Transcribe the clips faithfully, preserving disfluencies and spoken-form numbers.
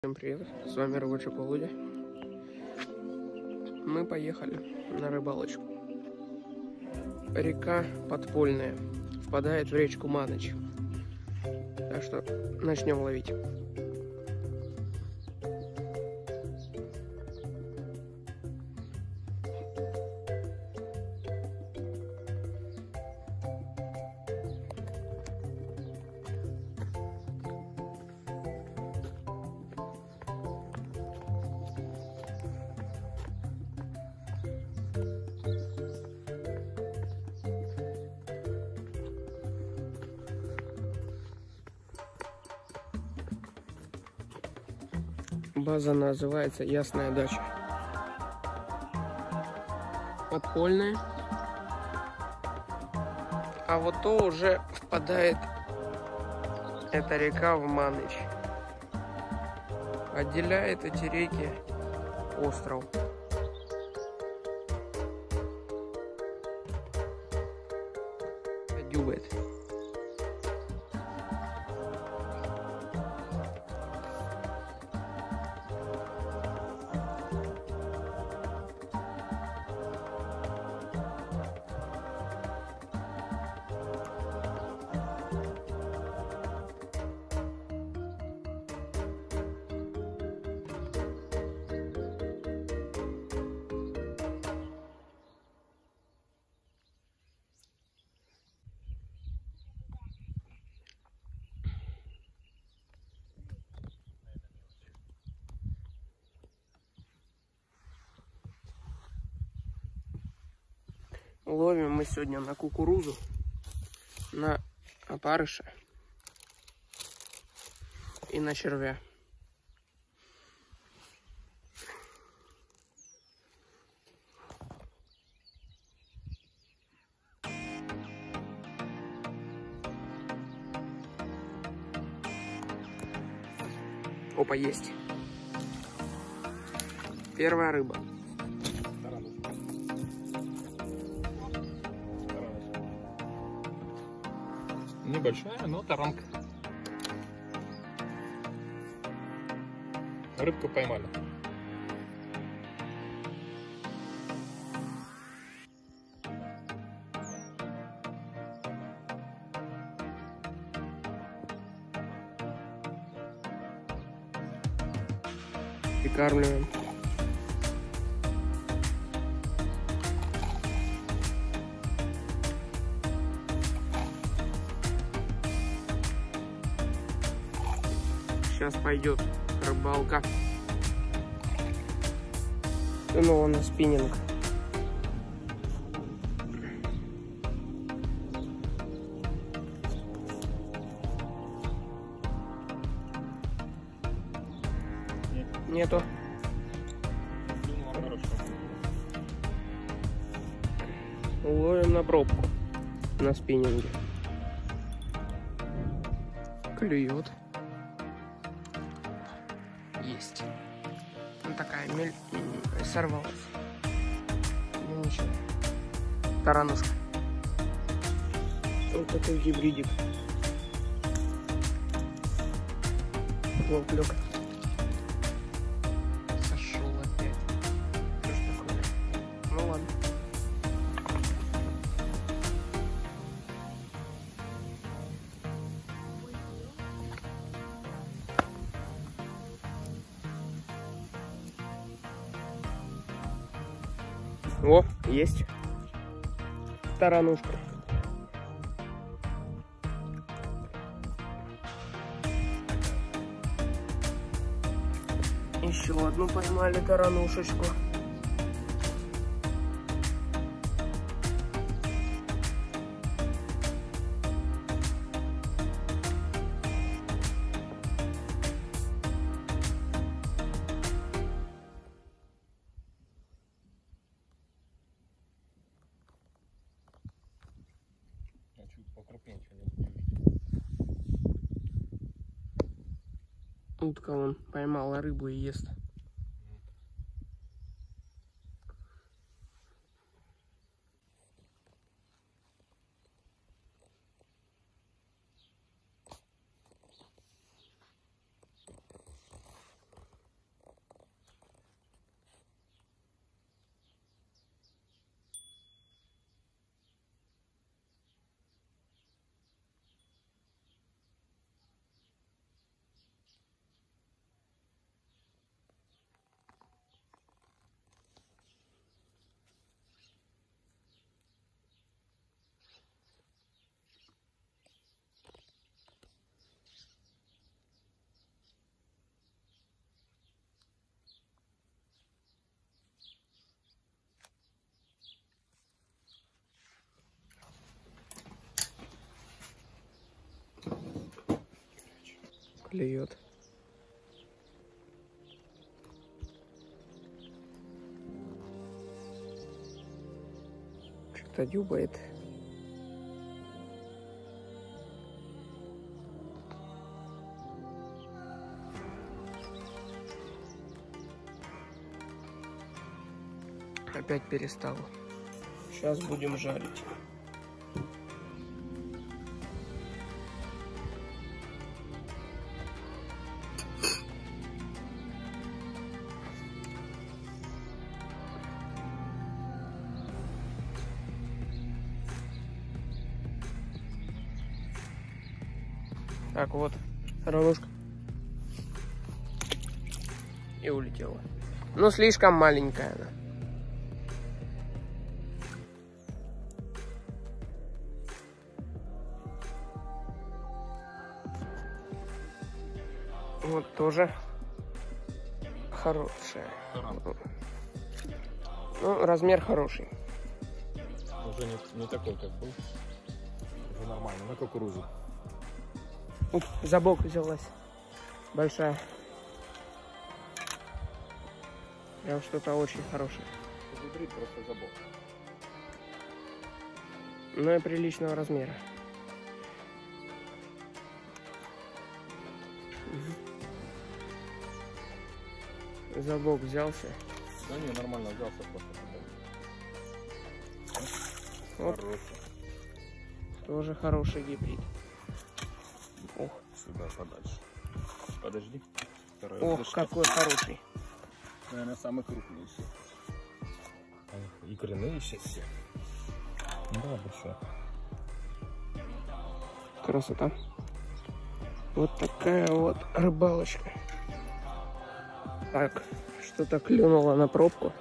Всем привет, с вами Рабочий Полудя. Мы поехали на рыбалочку. Река Подпольная впадает в речку Маныч. Так что начнем ловить. База называется Ясная дача. Подпольная. А вот то уже впадает эта река в Маныч. Отделяет эти реки остров. Дюбает. Ловим мы сегодня на кукурузу, на опарыша и на червя. Опа, есть. Первая рыба. Небольшая, но таранка. Рыбку поймали. Прикармливаем. Сейчас пойдет рыбалка. Снова на спиннинг. Нету. Ловим на пробку на спиннинге. Клюет. Есть. Ну такая мель... сорвалась. Ну ничего. Таранушка. Вот такой гибридик. Поплёк. Сошел опять. Что ж такое? Ну ладно. О, есть таранушка. Еще одну поймали таранушечку. Утка он поймала рыбу и ест. Клюет. Что-то дюбает. Опять перестал. Сейчас будем жарить. Так вот, ранушка. И улетела. Но слишком маленькая она. Вот тоже хорошая. Ну, размер хороший. Уже не, не такой, как был. Уже нормально, на кукурузу. Уп, за бок взялась. Большая. Прям что-то очень хорошее. Гибрид просто за бок. Ну и приличного размера. Угу. За бок взялся. Да не, нормально взялся просто. Вот. Хороший. Тоже хороший гибрид. Ох. Сюда подальше. Подожди. Второй Ох, дышка. какой хороший. Наверное, самый крупный еще. И коренные сейчас все. Да, большой. Красота. Вот такая вот рыбалочка. Так, что-то клюнуло на пробку.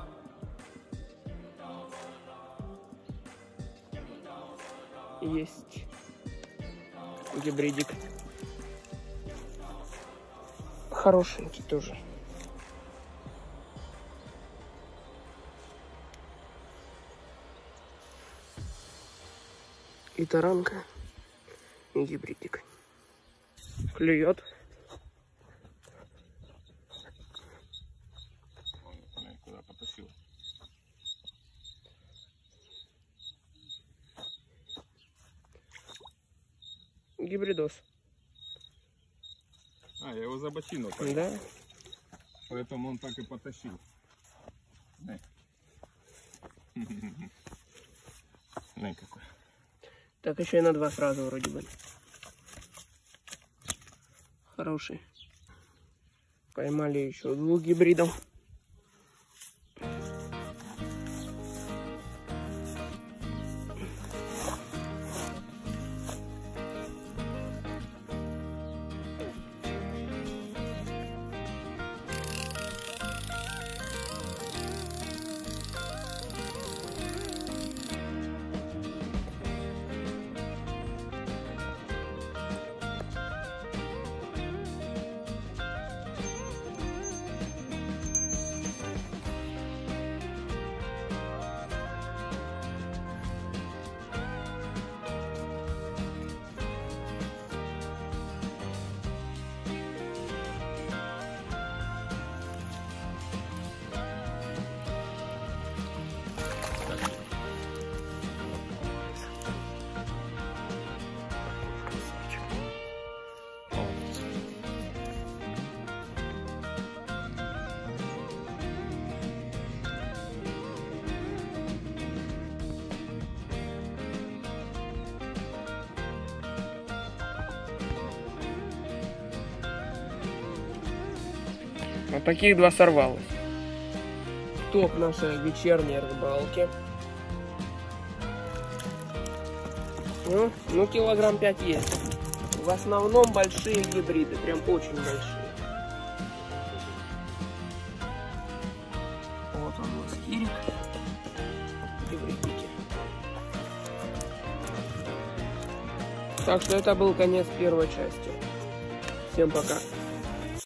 Есть гибридик. Хорошенький тоже. И таранка, и гибридик. Клюет. Куда потащил? Гибридос. А, я его за бочину. Да. Поэтому он так и потащил. Дай какой. Так, еще и на два сразу вроде бы. Хороший. Поймали еще двух гибридов. Вот таких два сорвалось. Топ нашей вечерней рыбалки. Ну, ну килограмм пять есть. В основном большие гибриды, прям очень большие. Вот он у нас кирик. Гибридики. Так что это был конец первой части. Всем пока.